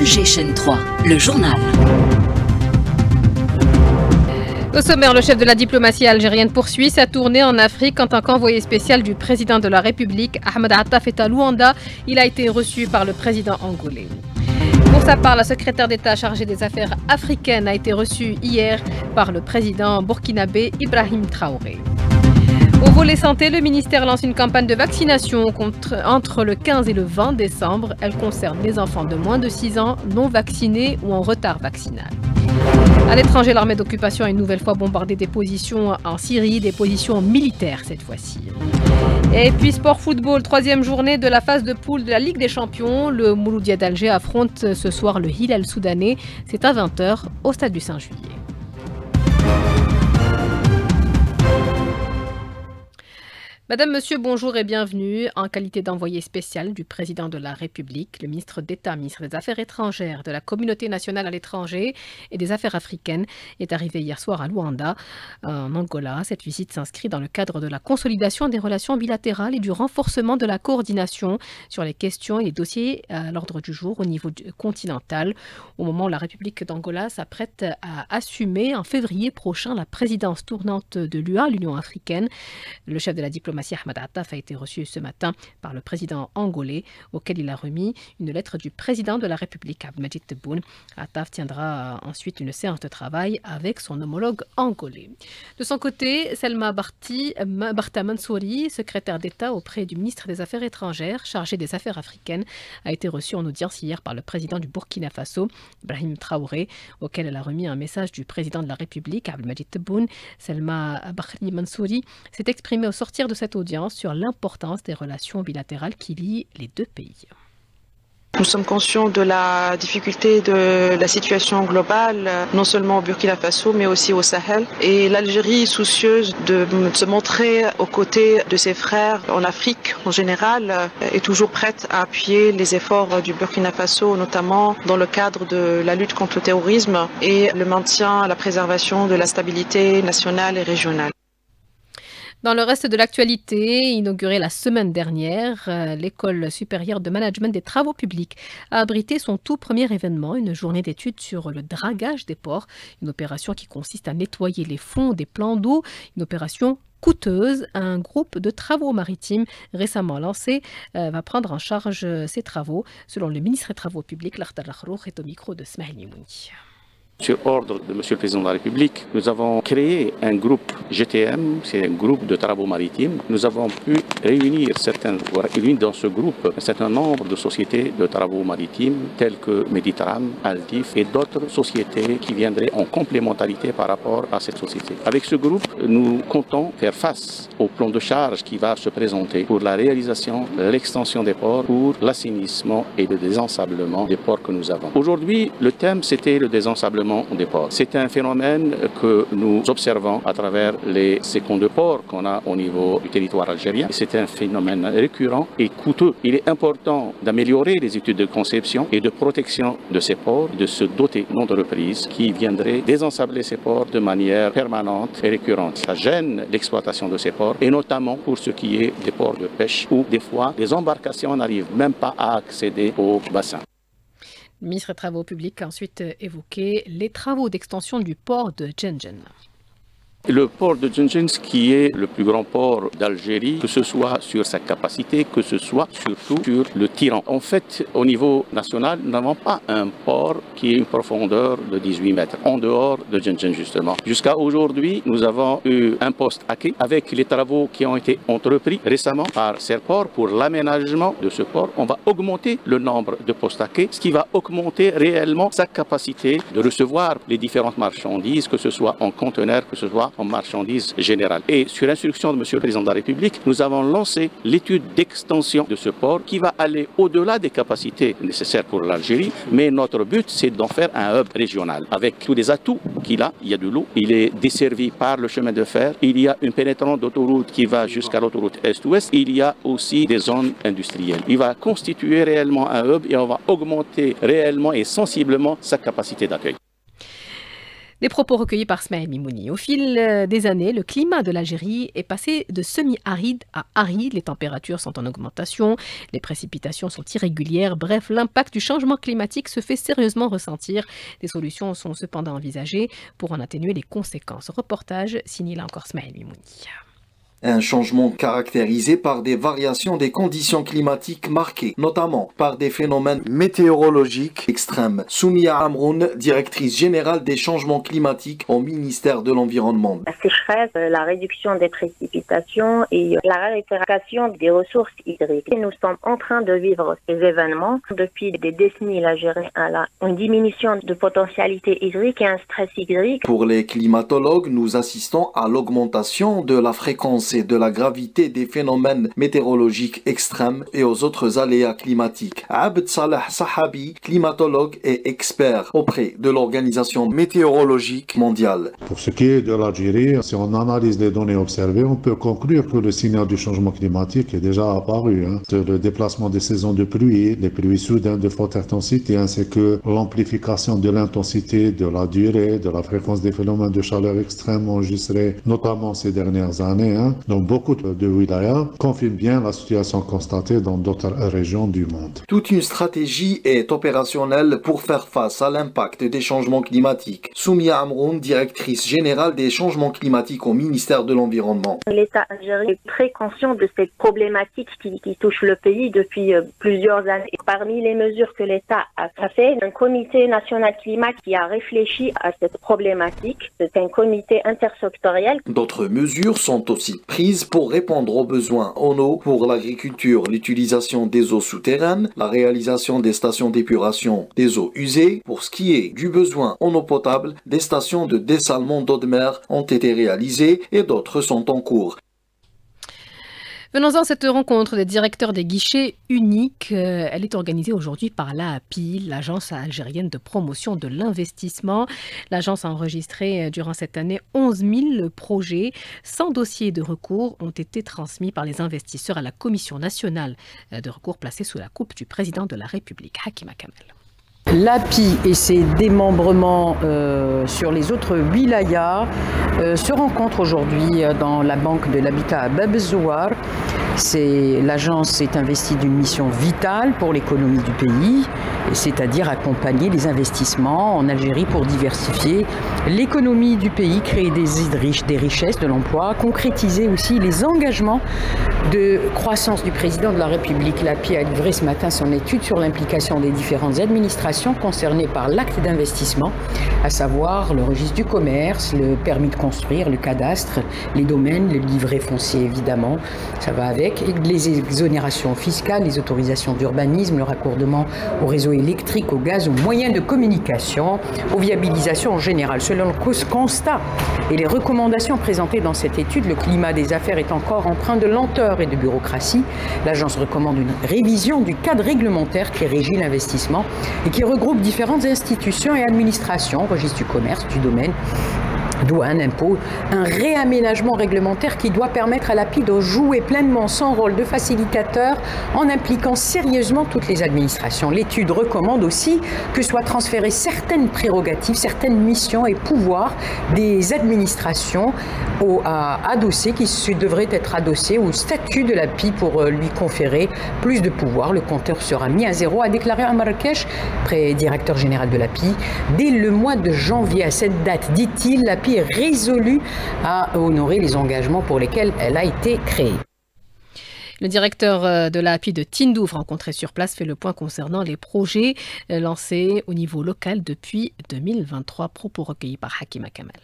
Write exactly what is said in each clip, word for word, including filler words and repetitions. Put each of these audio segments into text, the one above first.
G Chaîne trois, le journal. Au sommaire, le chef de la diplomatie algérienne poursuit sa tournée en Afrique en tant qu'envoyé spécial du président de la République. Ahmed Attaf est à Luanda. Il a été reçu par le président angolais. Pour sa part, la secrétaire d'État chargée des affaires africaines a été reçue hier par le président burkinabé Ibrahim Traoré. Au volet santé, le ministère lance une campagne de vaccination contre, entre le quinze et le vingt décembre. Elle concerne les enfants de moins de six ans non vaccinés ou en retard vaccinal. À l'étranger, l'armée d'occupation a une nouvelle fois bombardé des positions en Syrie, des positions militaires cette fois-ci. Et puis sport football, troisième journée de la phase de poule de la Ligue des Champions. Le Mouloudia d'Alger affronte ce soir le Hilal soudanais. C'est à vingt heures au stade du Saint-Juillet. Madame, Monsieur, bonjour et bienvenue. En qualité d'envoyé spécial du président de la République, le ministre d'État, ministre des Affaires étrangères, de la communauté nationale à l'étranger et des Affaires africaines est arrivé hier soir à Luanda, en Angola. Cette visite s'inscrit dans le cadre de la consolidation des relations bilatérales et du renforcement de la coordination sur les questions et les dossiers à l'ordre du jour au niveau continental, au moment où la République d'Angola s'apprête à assumer en février prochain la présidence tournante de l'U A, l'Union africaine. Le chef de la diplomatie Ahmed Attaf a été reçu ce matin par le président angolais, auquel il a remis une lettre du président de la République, Abdelmadjid Tebboune. Attaf tiendra ensuite une séance de travail avec son homologue angolais. De son côté, Selma Barti, Barta Mansouri, secrétaire d'État auprès du ministre des Affaires étrangères, chargé des affaires africaines, a été reçue en audience hier par le président du Burkina Faso, Ibrahim Traoré, auquel elle a remis un message du président de la République, Abdelmadjid Tebboune. Selma Barti Mansouri s'est exprimée au sortir de cette audience sur l'importance des relations bilatérales qui lient les deux pays. Nous sommes conscients de la difficulté de la situation globale, non seulement au Burkina Faso, mais aussi au Sahel. Et l'Algérie, soucieuse de se montrer aux côtés de ses frères en Afrique en général, est toujours prête à appuyer les efforts du Burkina Faso, notamment dans le cadre de la lutte contre le terrorisme et le maintien, la préservation de la stabilité nationale et régionale. Dans le reste de l'actualité, inaugurée la semaine dernière, l'École supérieure de management des travaux publics a abrité son tout premier événement, une journée d'études sur le dragage des ports, une opération qui consiste à nettoyer les fonds des plans d'eau, une opération coûteuse. Un groupe de travaux maritimes récemment lancé euh, va prendre en charge ces travaux. Selon le ministre des Travaux publics, Lakhdar Lakhroukh est au micro de Smaïl Nimouni. Sur ordre de Monsieur le Président de la République, nous avons créé un groupe G T M, c'est un groupe de travaux maritimes. Nous avons pu réunir, certains, réunir dans ce groupe un certain nombre de sociétés de travaux maritimes telles que Méditerrane, Altif et d'autres sociétés qui viendraient en complémentarité par rapport à cette société. Avec ce groupe, nous comptons faire face au plan de charge qui va se présenter pour la réalisation, l'extension des ports, pour l'assainissement et le désensablement des ports que nous avons. Aujourd'hui, le thème c'était le désensablement des ports. C'est un phénomène que nous observons à travers les séquons de ports qu'on a au niveau du territoire algérien. C'est un phénomène récurrent et coûteux. Il est important d'améliorer les études de conception et de protection de ces ports, de se doter non de reprises qui viendraient désensabler ces ports de manière permanente et récurrente. Ça gêne l'exploitation de ces ports et notamment pour ce qui est des ports de pêche où des fois les embarcations n'arrivent même pas à accéder au bassin. Le ministre des Travaux publics a ensuite évoqué les travaux d'extension du port de Djendjen. Le port de Djendjen, qui est le plus grand port d'Algérie, que ce soit sur sa capacité, que ce soit surtout sur le tirant. En fait, au niveau national, nous n'avons pas un port qui ait une profondeur de dix-huit mètres, en dehors de Djendjen justement. Jusqu'à aujourd'hui, nous avons eu un poste à quai avec les travaux qui ont été entrepris récemment par Serport pour l'aménagement de ce port. On va augmenter le nombre de postes à quai, ce qui va augmenter réellement sa capacité de recevoir les différentes marchandises, que ce soit en conteneurs, que ce soit en marchandises générales. Et sur instruction de Monsieur le Président de la République, nous avons lancé l'étude d'extension de ce port qui va aller au-delà des capacités nécessaires pour l'Algérie, mais notre but c'est d'en faire un hub régional avec tous les atouts qu'il a. Il y a de l'eau, il est desservi par le chemin de fer, il y a une pénétrante d'autoroute qui va jusqu'à l'autoroute Est-Ouest, il y a aussi des zones industrielles. Il va constituer réellement un hub et on va augmenter réellement et sensiblement sa capacité d'accueil. Des propos recueillis par Smaïl Mimouni. Au fil des années, le climat de l'Algérie est passé de semi-aride à aride. Les températures sont en augmentation, les précipitations sont irrégulières. Bref, l'impact du changement climatique se fait sérieusement ressentir. Des solutions sont cependant envisagées pour en atténuer les conséquences. Reportage signé là encore Smaïl Mimouni. Un changement caractérisé par des variations des conditions climatiques marquées, notamment par des phénomènes météorologiques extrêmes. Soumia Amroun, directrice générale des changements climatiques au ministère de l'Environnement. La sécheresse, la réduction des précipitations et la raréfaction des ressources hydriques. Nous sommes en train de vivre ces événements. Depuis des décennies, l'Algérie a une diminution de potentialité hydrique et un stress hydrique. Pour les climatologues, nous assistons à l'augmentation de la fréquence et de la gravité des phénomènes météorologiques extrêmes et aux autres aléas climatiques. Abd Salah Sahabi, climatologue et expert auprès de l'Organisation météorologique mondiale. Pour ce qui est de l'Algérie, si on analyse les données observées, on peut conclure que le signal du changement climatique est déjà apparu. Hein. Le déplacement des saisons de pluie, les pluies soudaines de forte intensité, ainsi que l'amplification de l'intensité, de la durée, de la fréquence des phénomènes de chaleur extrême enregistrés, notamment ces dernières années. Hein. Donc beaucoup de wilayas confirment bien la situation constatée dans d'autres régions du monde. Toute une stratégie est opérationnelle pour faire face à l'impact des changements climatiques. Soumia Amroun, directrice générale des changements climatiques au ministère de l'Environnement. L'État algérien est très conscient de cette problématique qui, qui touche le pays depuis euh, plusieurs années. Et parmi les mesures que l'État a fait, un comité national climat qui a réfléchi à cette problématique. C'est un comité intersectoriel. D'autres mesures sont aussi prises pour répondre aux besoins en eau pour l'agriculture, l'utilisation des eaux souterraines, la réalisation des stations d'épuration des eaux usées. Pour ce qui est du besoin en eau potable, des stations de dessalement d'eau de mer ont été réalisées et d'autres sont en cours. Venons-en à cette rencontre des directeurs des guichets uniques. Elle est organisée aujourd'hui par l'A A P I, l'Agence algérienne de promotion de l'investissement. L'agence a enregistré durant cette année onze mille projets. cent dossiers de recours ont été transmis par les investisseurs à la Commission nationale de recours placée sous la coupe du président de la République, Hakima Kamel. L'A P I et ses démembrements euh, sur les autres wilayas euh, se rencontrent aujourd'hui dans la Banque de l'Habitat à Bab el-Zouar. L'agence est investie d'une mission vitale pour l'économie du pays, c'est-à-dire accompagner les investissements en Algérie pour diversifier l'économie du pays, créer des, des richesses, de l'emploi, concrétiser aussi les engagements de croissance du président de la République. L'A P I a livré ce matin son étude sur l'implication des différentes administrations concernées par l'acte d'investissement, à savoir le registre du commerce, le permis de construire, le cadastre, les domaines, le livret foncier évidemment, ça va avec, et les exonérations fiscales, les autorisations d'urbanisme, le raccordement au réseau électrique, au gaz, aux moyens de communication, aux viabilisations en général. Selon le constat et les recommandations présentées dans cette étude, le climat des affaires est encore empreint de lenteur et de bureaucratie. L'agence recommande une révision du cadre réglementaire qui régit l'investissement et qui regroupe différentes institutions et administrations, registre du commerce, du domaine, douane, impôts, un réaménagement réglementaire qui doit permettre à l'A P I de jouer pleinement son rôle de facilitateur en impliquant sérieusement toutes les administrations. L'étude recommande aussi que soient transférées certaines prérogatives, certaines missions et pouvoirs des administrations au, à, adossées, qui devraient être adossées au statut de l'A P I pour lui conférer plus de pouvoir. Le compteur sera mis à zéro, a déclaré à Marrakech, directeur général de l'A P I. Dès le mois de janvier, à cette date, dit-il, l'A P I est résolue à honorer les engagements pour lesquels elle a été créée. Le directeur de l'A P I de Tindouf, rencontré sur place, fait le point concernant les projets lancés au niveau local depuis deux mille vingt-trois. Propos recueillis par Hakima Kamel.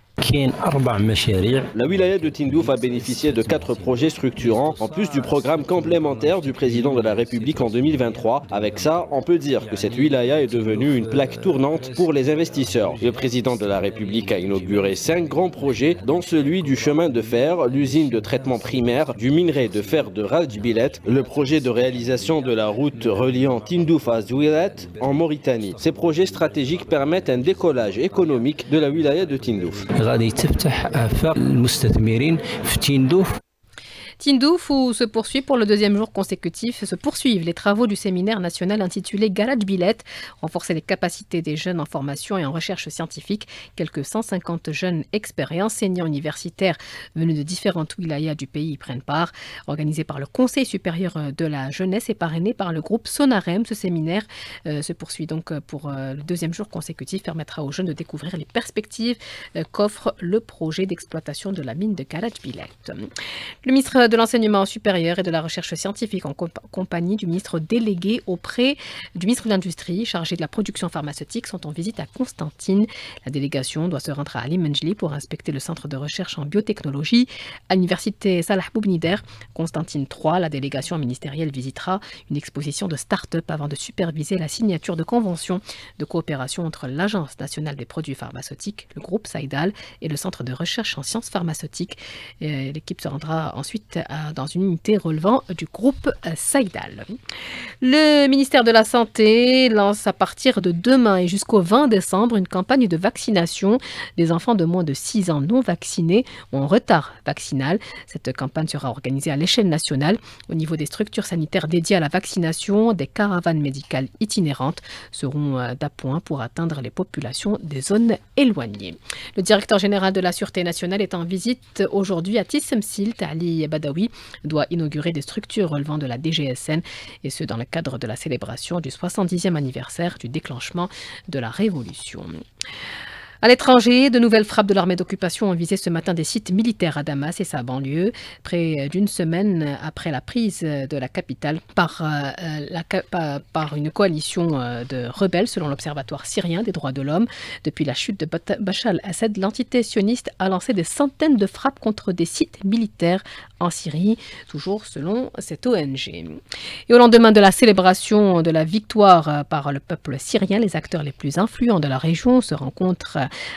La wilaya de Tindouf a bénéficié de quatre projets structurants, en plus du programme complémentaire du président de la République en deux mille vingt-trois. Avec ça, on peut dire que cette wilaya est devenue une plaque tournante pour les investisseurs. Le président de la République a inauguré cinq grands projets, dont celui du chemin de fer, l'usine de traitement primaire, du minerai de fer de Rajbilet, le projet de réalisation de la route reliant Tindouf à Zouirat en Mauritanie. Ces projets stratégiques permettent un décollage économique de la wilaya de Tindouf. Tindouf, où se poursuit pour le deuxième jour consécutif, se poursuivent les travaux du séminaire national intitulé Garage Bilet, renforcer les capacités des jeunes en formation et en recherche scientifique. Quelques cent cinquante jeunes experts et enseignants universitaires venus de différentes wilayas du pays y prennent part. Organisé par le Conseil supérieur de la jeunesse et parrainé par le groupe Sonarem, ce séminaire euh, se poursuit donc pour euh, le deuxième jour consécutif, permettra aux jeunes de découvrir les perspectives euh, qu'offre le projet d'exploitation de la mine de Garage Bilet. Le ministre de l'Enseignement supérieur et de la Recherche scientifique, en comp compagnie du ministre délégué auprès du ministre de l'Industrie, chargé de la production pharmaceutique, sont en visite à Constantine. La délégation doit se rendre à Ali Menjli pour inspecter le centre de recherche en biotechnologie. À l'université Salah Boubnider, Constantine trois, la délégation ministérielle visitera une exposition de start-up avant de superviser la signature de conventions de coopération entre l'Agence nationale des produits pharmaceutiques, le groupe Saïdal et le centre de recherche en sciences pharmaceutiques. L'équipe se rendra ensuite dans une unité relevant du groupe Saïdal. Le ministère de la Santé lance à partir de demain et jusqu'au vingt décembre une campagne de vaccination des enfants de moins de six ans non vaccinés ou en retard vaccinal. Cette campagne sera organisée à l'échelle nationale. Au niveau des structures sanitaires dédiées à la vaccination, des caravanes médicales itinérantes seront d'appoint pour atteindre les populations des zones éloignées. Le directeur général de la Sûreté nationale est en visite aujourd'hui à Tissemsilt. Ali Badawi doit inaugurer des structures relevant de la D G S N, et ce dans le cadre de la célébration du soixante-dixième anniversaire du déclenchement de la Révolution. À l'étranger, de nouvelles frappes de l'armée d'occupation ont visé ce matin des sites militaires à Damas et sa banlieue, près d'une semaine après la prise de la capitale par, euh, la, par, par une coalition de rebelles, selon l'Observatoire syrien des droits de l'homme. Depuis la chute de Bachar al-Assad, l'entité sioniste a lancé des centaines de frappes contre des sites militaires en Syrie, toujours selon cette O N G. Et au lendemain de la célébration de la victoire par le peuple syrien, les acteurs les plus influents de la région se rencontrent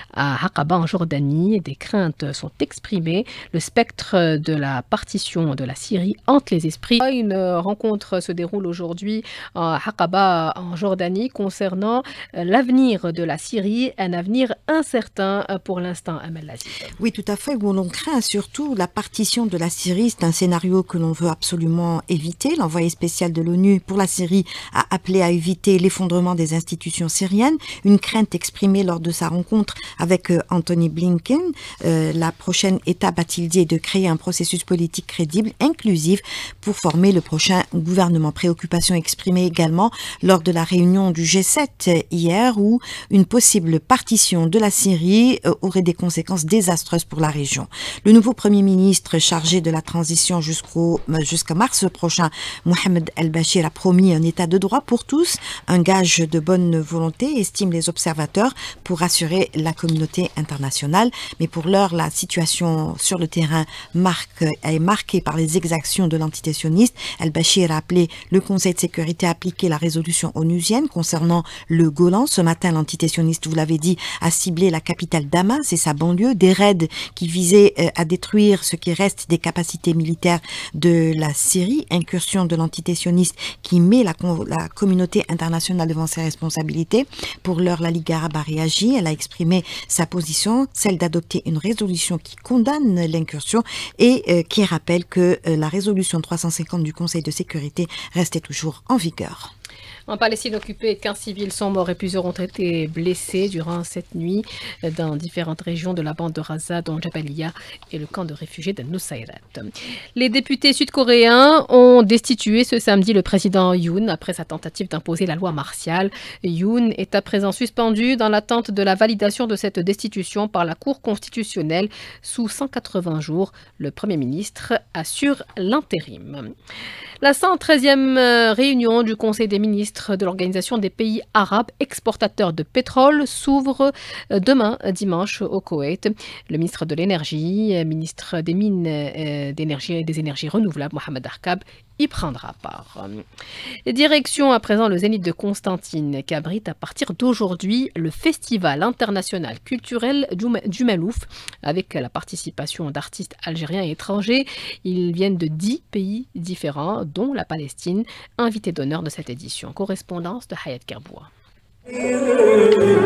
à Aqaba en Jordanie. Des craintes sont exprimées. Le spectre de la partition de la Syrie hante les esprits. Une rencontre se déroule aujourd'hui à Aqaba en Jordanie concernant l'avenir de la Syrie, un avenir incertain pour l'instant, Amel Aziz. Oui, tout à fait, où l'on craint surtout la partition de la Syrie. C'est un scénario que l'on veut absolument éviter. L'envoyé spécial de l'ONU pour la Syrie a appelé à éviter l'effondrement des institutions syriennes. Une crainte exprimée lors de sa rencontre avec euh, Anthony Blinken. Euh, la prochaine étape, a-t-il dit, est de créer un processus politique crédible, inclusif, pour former le prochain gouvernement. Préoccupation exprimée également lors de la réunion du G sept hier, où une possible partition de la Syrie euh, aurait des conséquences désastreuses pour la région. Le nouveau Premier ministre chargé de la transition jusqu'au jusqu'à mars prochain, Mohamed El-Bachir, a promis un état de droit pour tous, un gage de bonne volonté, estiment les observateurs, pour assurer la communauté internationale. Mais pour l'heure, la situation sur le terrain marque, est marquée par les exactions de l'entité sioniste. El-Bachir a appelé le Conseil de sécurité à appliquer la résolution onusienne concernant le Golan. Ce matin, l'entité sioniste, vous l'avez dit, a ciblé la capitale Damas et sa banlieue. Des raids qui visaient euh, à détruire ce qui reste des capacités militaires de la Syrie. Incursion de l'entité sioniste qui met la, la communauté internationale devant ses responsabilités. Pour l'heure, la Ligue arabe a réagi. Elle a exprimé sa position, celle d'adopter une résolution qui condamne l'incursion et euh, qui rappelle que euh, la résolution trois cent cinquante du Conseil de sécurité restait toujours en vigueur. En Palestine occupée, quinze civils sont morts et plusieurs ont été blessés durant cette nuit dans différentes régions de la bande de Gaza, dont Jabalia et le camp de réfugiés de Nusayrat. Les députés sud-coréens ont destitué ce samedi le président Yoon après sa tentative d'imposer la loi martiale. Yoon est à présent suspendu dans l'attente de la validation de cette destitution par la Cour constitutionnelle. Sous cent quatre-vingts jours, le Premier ministre assure l'intérim. La cent treizième réunion du Conseil des ministres de l'Organisation des pays arabes exportateurs de pétrole s'ouvre demain dimanche au Koweït. Le ministre de l'Énergie, ministre des Mines, d'énergie et des énergies renouvelables, Mohamed Arkab, y prendra part. Direction à présent le Zénith de Constantine, qui abrite à partir d'aujourd'hui le Festival international culturel du Malouf, avec la participation d'artistes algériens et étrangers. Ils viennent de dix pays différents, dont la Palestine, invité d'honneur de cette édition. Correspondance de Hayat Kerboua.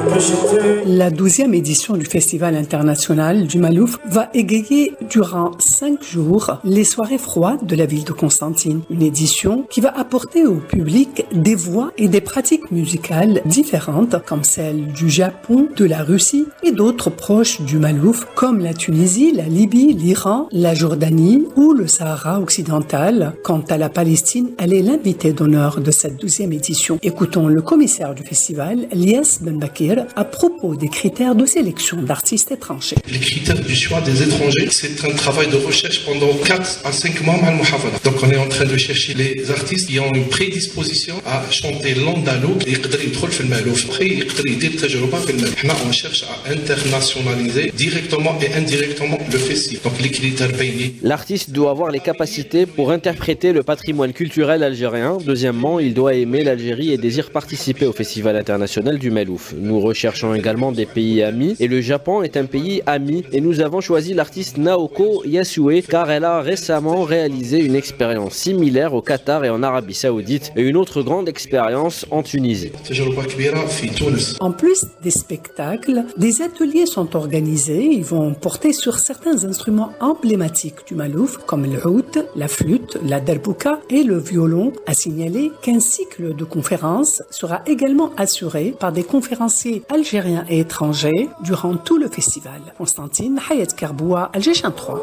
La douzième édition du Festival international du Malouf va égayer durant cinq jours les soirées froides de la ville de Constantine. Une édition qui va apporter au public des voix et des pratiques musicales différentes comme celles du Japon, de la Russie et d'autres proches du Malouf comme la Tunisie, la Libye, l'Iran, la Jordanie ou le Sahara occidental. Quant à la Palestine, elle est l'invitée d'honneur de cette douzième édition. Écoutons le commissaire du festival, Lies Ben Bakir, à propos des critères de sélection d'artistes étrangers. Les critères du choix des étrangers, c'est un travail de recherche pendant quatre à cinq mois à Al-Muhafada. Donc on est en train de chercher les artistes qui ont une prédisposition à chanter l'andalou. On cherche à internationaliser directement et indirectement le festival. Donc les critères payés. L'artiste doit avoir les capacités pour interpréter le patrimoine culturel algérien. Deuxièmement, il doit aimer l'Algérie et désire participer au Festival international du Malouf. Nous recherchons également des pays amis et le Japon est un pays ami et nous avons choisi l'artiste Naoko Yasue car elle a récemment réalisé une expérience similaire au Qatar et en Arabie Saoudite et une autre grande expérience en Tunisie. En plus des spectacles, des ateliers sont organisés. Ils vont porter sur certains instruments emblématiques du Malouf comme le oud, la flûte, la darbouka et le violon. À signaler qu'un cycle de conférences sera également assuré par des conférenciers algériens et étrangers durant tout le festival. Constantine Hayat Karboua, Alger trois.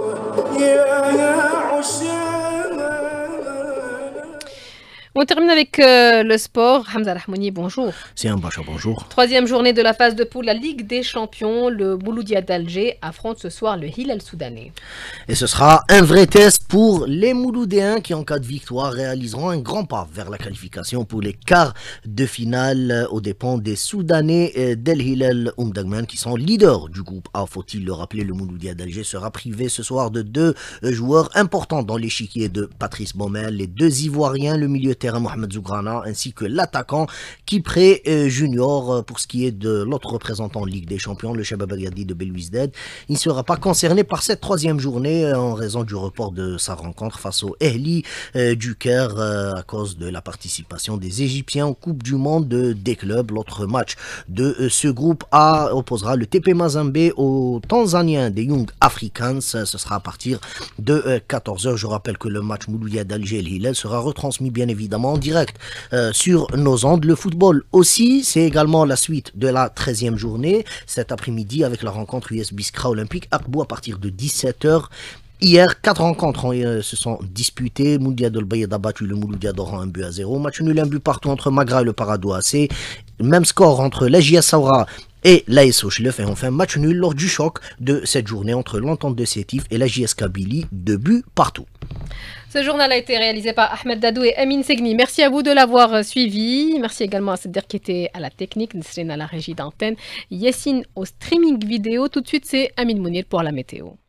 On termine avec euh, le sport. Hamza Rahmouni, bonjour. C'est un Bacha, bonjour. Troisième journée de la phase de poule, la Ligue des Champions. Le Mouloudia d'Alger affronte ce soir le Hilal soudanais. Et ce sera un vrai test pour les Mouloudéens qui, en cas de victoire, réaliseront un grand pas vers la qualification pour les quarts de finale aux dépens des Soudanais d'El Hilal Oumdagman qui sont leaders du groupe A. Faut-il le rappeler, le Mouloudia d'Alger sera privé ce soir de deux joueurs importants dans l'échiquier de Patrice Baumel, les deux Ivoiriens, le milieu Mohamed Zougrana ainsi que l'attaquant Kipré euh, Junior. Pour ce qui est de l'autre représentant en Ligue des Champions, le Shabab Agadi de Belouizdad, il ne sera pas concerné par cette troisième journée euh, en raison du report de sa rencontre face au Ehli euh, du Caire euh, à cause de la participation des Égyptiens en Coupe du Monde de, des clubs. L'autre match de euh, ce groupe A opposera le T P Mazembe aux Tanzaniens des Young Africans. Ce sera à partir de euh, quatorze heures. Je rappelle que le match Mouloudia d'Alger El Hilal sera retransmis bien évidemment en direct euh, sur nos ondes. Le football aussi, c'est également la suite de la treizième journée cet après-midi avec la rencontre U S Biskra Olympique Akbou à partir de dix-sept heures. Hier, quatre rencontres euh, se sont disputées. Mouloudia Dolbayed a battu le Mouloudia d'Oran un but à zéro. Match nul, un but partout entre Magra et le Parado A C. Même score entre l'A J S Saoura et l'A S O Chlef. Et enfin, match nul lors du choc de cette journée entre l'Entente de Sétif et l'A J S Kabylie. Deux buts partout. Ce journal a été réalisé par Ahmed Dadou et Amine Segni. Merci à vous de l'avoir suivi. Merci également à Cédric qui était à la technique, Nesrine à la régie d'antenne, Yassine au streaming vidéo. Tout de suite, c'est Amine Mounir pour la météo.